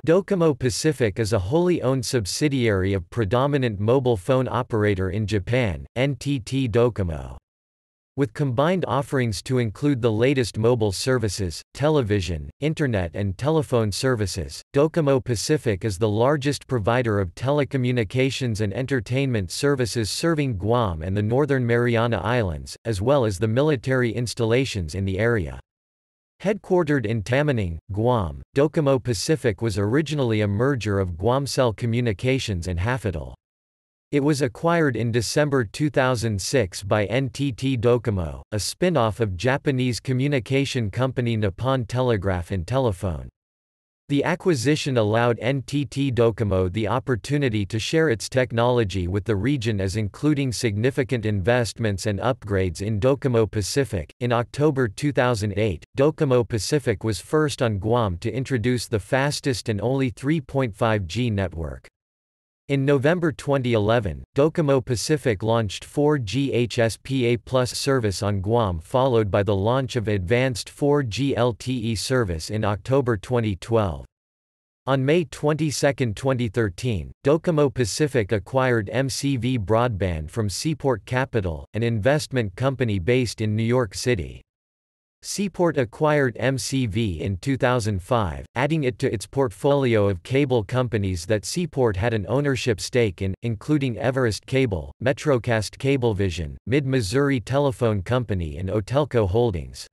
DoCoMo Pacific is a wholly owned subsidiary of predominant mobile phone operator in Japan, NTT DoCoMo. With combined offerings to include the latest mobile services, television, internet and telephone services, DoCoMo Pacific is the largest provider of telecommunications and entertainment services serving Guam and the Northern Mariana Islands, as well as the military installations in the area. Headquartered in Tamuning, Guam, DoCoMo Pacific was originally a merger of Guamcell Communications and HafaTel. It was acquired in December 2006 by NTT DoCoMo, a spin-off of Japanese communication company Nippon Telegraph and Telephone. The acquisition allowed NTT DoCoMo the opportunity to share its technology with the region, as including significant investments and upgrades in DoCoMo Pacific. In October 2008, DoCoMo Pacific was first on Guam to introduce the fastest and only 3.5G network. In November 2011, DoCoMo Pacific launched 4G HSPA Plus service on Guam, followed by the launch of advanced 4G LTE service in October 2012. On May 22, 2013, DoCoMo Pacific acquired MCV Broadband from Seaport Capital, an investment company based in New York City. Seaport acquired MCV in 2005, adding it to its portfolio of cable companies that Seaport had an ownership stake in, including Everest Cable, MetroCast Cablevision, Mid-Missouri Telephone Company and Otelco Holdings.